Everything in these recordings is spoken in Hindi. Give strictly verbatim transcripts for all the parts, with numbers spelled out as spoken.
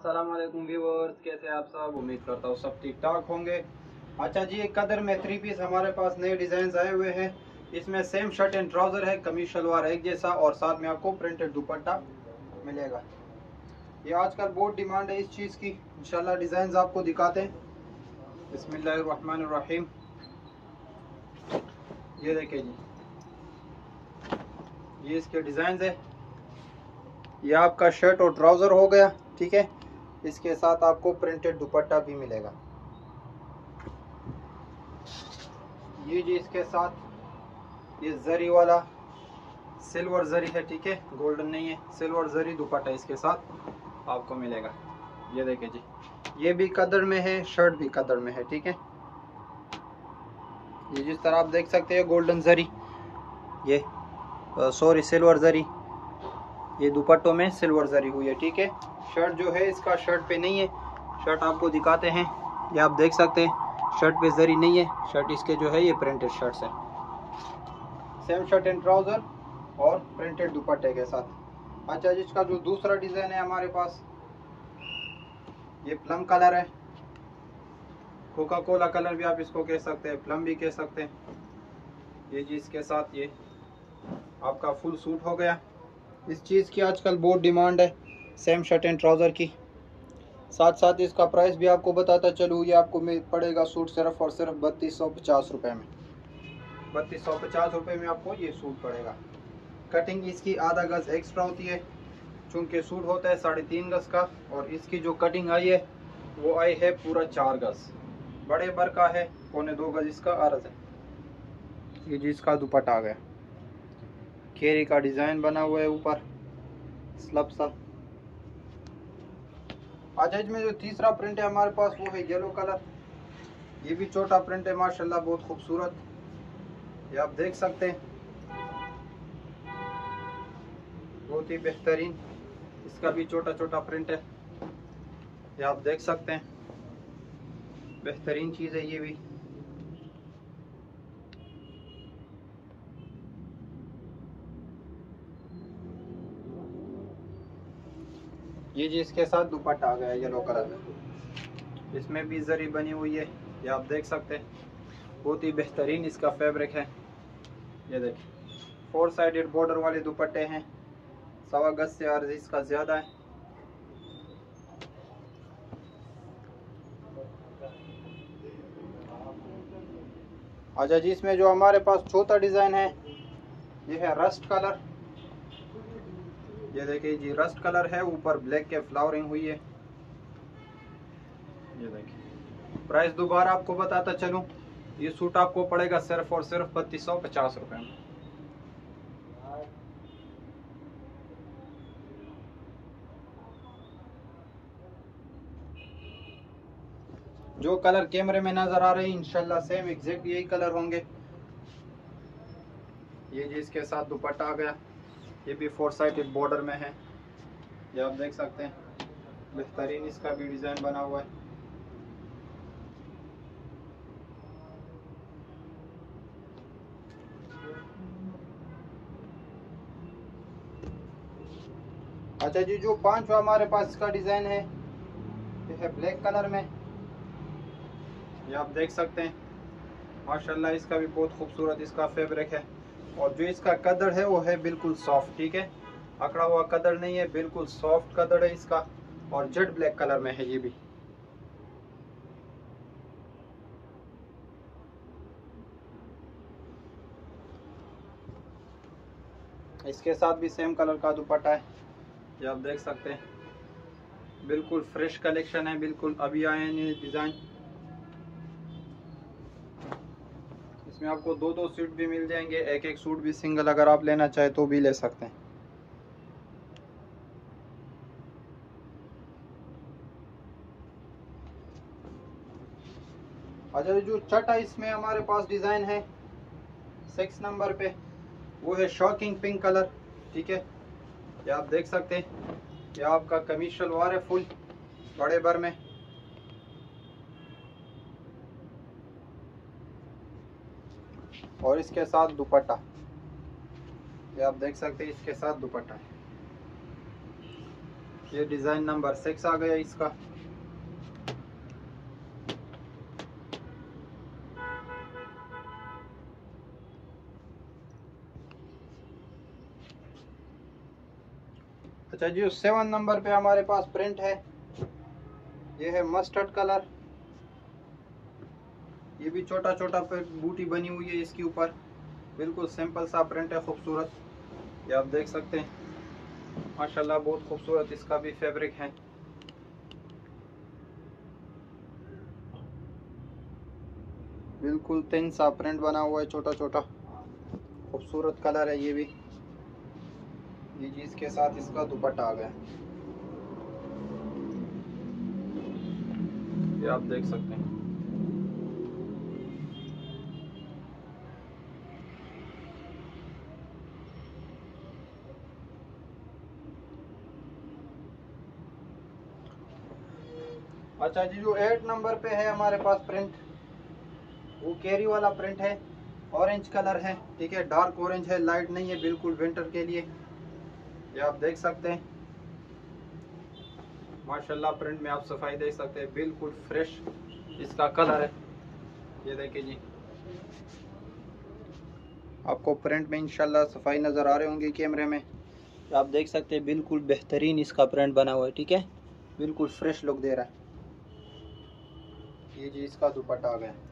अस्सलाम वालेकुम व्यूअर्स, कैसे आप सब। उम्मीद करता हूँ सब ठीक ठाक होंगे। अच्छा जी, एक कदर में थ्री पीस हमारे पास नए डिजाइन आए हुए हैं। इसमें सेम शर्ट एंड ट्राउजर है, कमीज शलवार एक जैसा, और साथ में आपको प्रिंटेड दुपट्टा मिलेगा। ये आजकल बहुत डिमांड है इस चीज़ की। इंशाल्लाह डिजाइन आपको दिखाते हैं। बिस्मिल्लाहिर्रहमानिर्रहीम। ये देखिए जी, ये इसके डिजाइन है। ये आपका शर्ट और ट्राउजर हो गया, ठीक है। इसके साथ आपको प्रिंटेड दुपट्टा भी मिलेगा। ये जी इसके साथ ये जरी वाला सिल्वर जरी है, ठीक है, गोल्डन नहीं है, सिल्वर जरी दुपट्टा इसके साथ आपको मिलेगा। ये देखिए जी, ये भी कदर में है, शर्ट भी कदर में है, ठीक है। ये जिस तरह आप देख सकते हैं गोल्डन जरी, ये सॉरी सिल्वर जरी, ये दुपट्टों में सिल्वर जरी हुई है, ठीक है। शर्ट जो है इसका शर्ट पे नहीं है, शर्ट आपको दिखाते हैं। ये आप देख सकते हैं शर्ट पे जरी नहीं है, शर्ट इसके जो है ये प्रिंटेड शर्ट्स है। सेम शर्ट एंड ट्राउजर और प्रिंटेड दुपट्टे के साथ। अच्छा, जिसका जो दूसरा डिजाइन है हमारे पास, ये प्लम कलर है, कोका कोला कलर भी आप इसको कह सकते हैं, प्लम भी कह सकते हैं। ये जी इसके साथ ये आपका फुल सूट हो गया। इस चीज़ की आजकल बहुत डिमांड है, सेम शर्ट एंड ट्राउज़र की। साथ साथ इसका प्राइस भी आपको बताता चलूँ, ये आपको पड़ेगा सूट सिर्फ और सिर्फ बत्तीस सौ पचास रुपये में। बत्तीस सौ पचास रुपये में आपको ये सूट पड़ेगा। कटिंग इसकी आधा गज एक्स्ट्रा होती है, चूँकि सूट होता है साढ़े तीन गज का, और इसकी जो कटिंग आई है वो आई है पूरा चार गज। बड़े बर का है, पौने दो गज इसका अर्ज है। ये जी इसका दुपट्टा आ गया, केरी का डिज़ाइन बना हुआ है ऊपर स्लब सा। अच्छा, इसमें जो तीसरा प्रिंट है हमारे पास वो है येलो कलर। ये भी छोटा प्रिंट है माशाल्लाह, बहुत खूबसूरत। ये आप देख सकते हैं, बहुत ही बेहतरीन। इसका भी छोटा छोटा प्रिंट है, ये आप देख सकते हैं, बेहतरीन चीज़ है ये भी। ये जी इसके साथ दुपट्टा आ गया येलो कलर में, इसमें भी जरी बनी हुई है, ये आप देख सकते हैं। बहुत ही बेहतरीन इसका फैब्रिक है। ये देखिए, फोर साइडेड बॉर्डर वाले दुपट्टे हैं, सवा गज से अर्ज इसका ज़्यादा है। अच्छा जी, इसमें जो हमारे पास चौथा डिज़ाइन है ये है रस्ट कलर। ये देखिए जी, रस्ट कलर है, ऊपर ब्लैक के फ्लावरिंग हुई है। ये देखिए, प्राइस दोबारा आपको बताता चलूं, ये सूट आपको पड़ेगा सिर्फ और सिर्फ बत्तीस सौ पचास रुपये में। जो कलर कैमरे में नजर आ रहे हैं इंशाल्लाह सेम एग्जैक्ट यही कलर होंगे। ये जी इसके साथ दुपट्टा आ गया, ये भी फोर साइडेड बॉर्डर में है, ये आप देख सकते हैं, बेहतरीन इसका भी डिज़ाइन बना हुआ है। अच्छा जी, जो पांचवा हमारे पास इसका डिज़ाइन है ये है ब्लैक कलर में, ये आप देख सकते हैं माशाल्लाह, इसका भी बहुत खूबसूरत इसका फैब्रिक है। और जो इसका कदर है वो है बिल्कुल सॉफ्ट, ठीक है, अकड़ा हुआ कदर नहीं है, बिल्कुल सॉफ्ट कदर है इसका, और जेट ब्लैक कलर में है ये भी। इसके साथ भी सेम कलर का दुपट्टा है, ये आप देख सकते हैं, बिल्कुल फ्रेश कलेक्शन है, बिल्कुल अभी आए हैं डिज़ाइन। इसमें आपको दो दो सूट भी मिल जाएंगे, एक एक सूट भी सिंगल अगर आप लेना चाहे तो भी ले सकते हैं। अच्छा, जो छठा इसमें हमारे पास डिज़ाइन है सिक्स नंबर पे, वो है शॉकिंग पिंक कलर, ठीक है। ये आप देख सकते हैं, ये आपका कमीज शलवार है फुल बड़े भर में, और इसके साथ दुपट्टा, ये आप देख सकते हैं, इसके साथ दुपट्टा है। ये डिज़ाइन नंबर सिक्स आ गया इसका। अच्छा जी, सेवन नंबर पे हमारे पास प्रिंट है, ये है मस्टर्ड कलर। ये भी छोटा छोटा बूटी बनी हुई है इसके ऊपर, बिल्कुल सिंपल सा प्रिंट है, खूबसूरत। ये आप देख सकते हैं माशाल्लाह, बहुत खूबसूरत इसका भी फैब्रिक है। बिल्कुल थिन सा प्रिंट बना हुआ है, छोटा छोटा खूबसूरत कलर है ये भी। ये जी इसके साथ इसका दुपट्टा आ गया, ये आप देख सकते हैं। अच्छा जी, जो एट नंबर पे है हमारे पास प्रिंट, वो कैरी वाला प्रिंट है, ऑरेंज कलर है, ठीक है, डार्क ऑरेंज है, लाइट नहीं है, बिल्कुल विंटर के लिए। ये आप देख सकते हैं माशाल्लाह, प्रिंट में आप सफाई देख सकते हैं, बिल्कुल फ्रेश इसका कलर है। ये देखिए जी, आपको प्रिंट में इंशाल्लाह सफाई नज़र आ रहे होंगे कैमरे में। आप देख सकते हैं बिल्कुल बेहतरीन इसका प्रिंट बना हुआ है, ठीक है, बिल्कुल फ्रेश लुक दे रहा है। ये जी इसका दुपट्टा आ गया,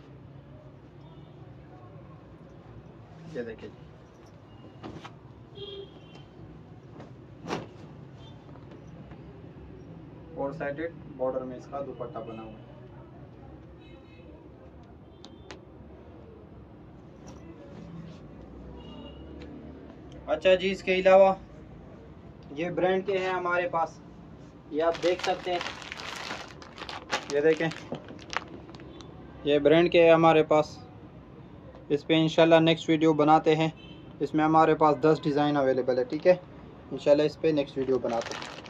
ये देखिए जी। फोर साइडेड बॉर्डर में इसका दुपट्टा बना हुआ है। अच्छा जी, इसके अलावा ये ब्रांड के हैं हमारे पास, ये आप देख सकते हैं, ये देखें, ये ब्रांड के है हमारे पास। इस पे इंशाल्लाह नेक्स्ट वीडियो बनाते हैं। इसमें हमारे पास दस डिज़ाइन अवेलेबल है, ठीक है, इंशाल्लाह इस पे नेक्स्ट वीडियो बनाते हैं।